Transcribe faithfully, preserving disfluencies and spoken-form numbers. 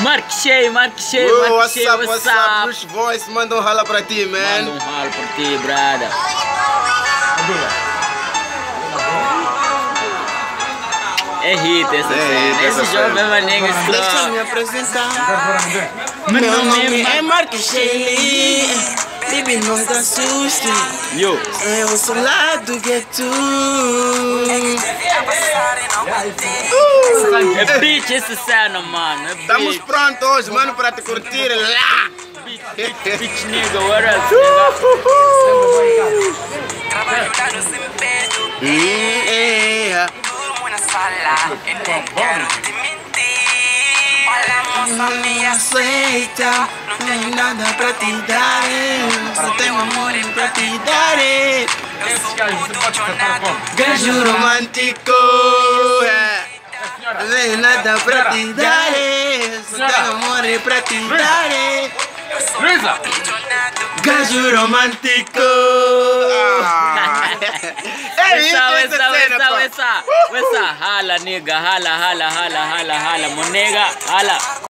Mark Shay, Mark Shay, Whoa, Mark what's Shay, up, what's what's up? up? Bruce Voice, manda um rala pra ti, man. Manda um ralo por ti, brother. É hit essa É cena. hit essa Esse cena. jogo é maneiro, Deixa strong. me apresentar. Meu Meu nome nome é é Mark Shay. Baby, não te assuste. Yo. Eu sou lá do gueto. É bitch essa cena, mano. É Estamos bitch. prontos hoje, mano, para te curtir lá. Bitch, bitch nigga, what else, nigga? Hum, é. Não me aceita, não tenho nada pra te dar, só tenho amor pra te dar. Gajo romântico, não tenho nada pra te dar, só tenho amor pra te dar. Gajo romântico. Essa, essa, essa, essa, essa, hala, nigga, hala, hala, hala, hala, hala, monega, hala.